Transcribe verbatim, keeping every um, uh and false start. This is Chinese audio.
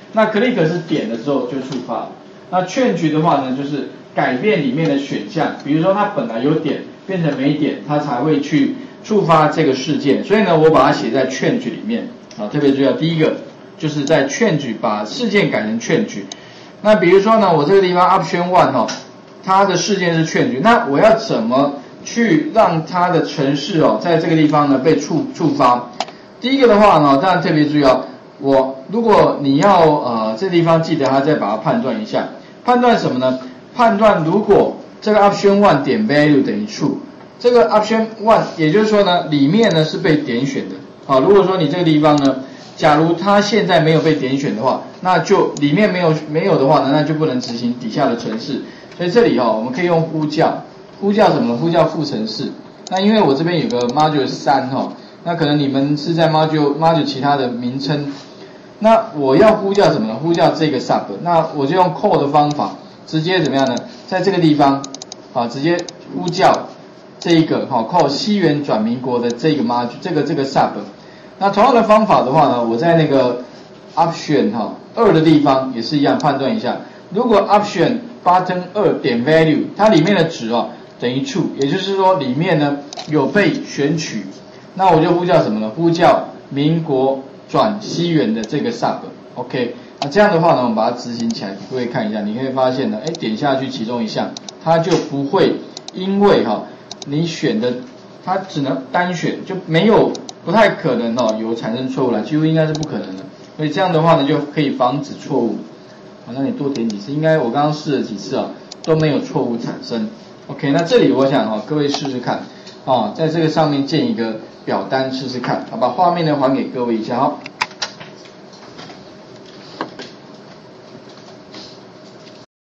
那 click 是点了之后就触发。那 change 的话呢，就是改变里面的选项，比如说它本来有点变成没点，它才会去触发这个事件。所以呢，我把它写在 change 里面啊，特别注意啊，第一个就是在 change 把事件改成 change。那比如说呢，我这个地方 option one 哈、哦，它的事件是 change， 那我要怎么去让它的程式哦，在这个地方呢被触触发？第一个的话呢，当然特别注意哦，我如果你要呃这地方记得还再把它判断一下，判断什么呢？判断如果这个 option one 点 value 等于 true， 这个 option one 也就是说呢，里面呢是被点选的。好，如果说你这个地方呢，假如它现在没有被点选的话，那就里面没有没有的话呢，那就不能执行底下的程式。所以这里哈、哦，我们可以用呼叫，呼叫什么？呼叫副程式。那因为我这边有个 module 三哈，那可能你们是在 module module 其他的名称。那我要呼叫什么呢？呼叫这个 sub， 那我就用 call 的方法，直接怎么样呢？在这个地方啊，直接呼叫这一个哈 call 西元转民国的这个 module， 这个这个 sub。那同样的方法的话呢，我在那个 option 哈二的地方也是一样判断一下，如果 option button 二点 value 它里面的值哦等于 true， 也就是说里面呢有被选取，那我就呼叫什么呢？呼叫民国转西元的这个 sub。OK， 那这样的话呢，我们把它执行起来，各位看一下，你可以发现呢，哎，点下去其中一项，它就不会因为哈、哦、你选的它只能单选，就没有。不太可能哦，有产生错误了，几乎应该是不可能的。所以这样的话呢，就可以防止错误。好，那你多点几次，应该我刚刚试了几次啊，都没有错误产生。OK， 那这里我想哦，各位试试看，哦，在这个上面建一个表单试试看，好，把画面呢还给各位一下哦。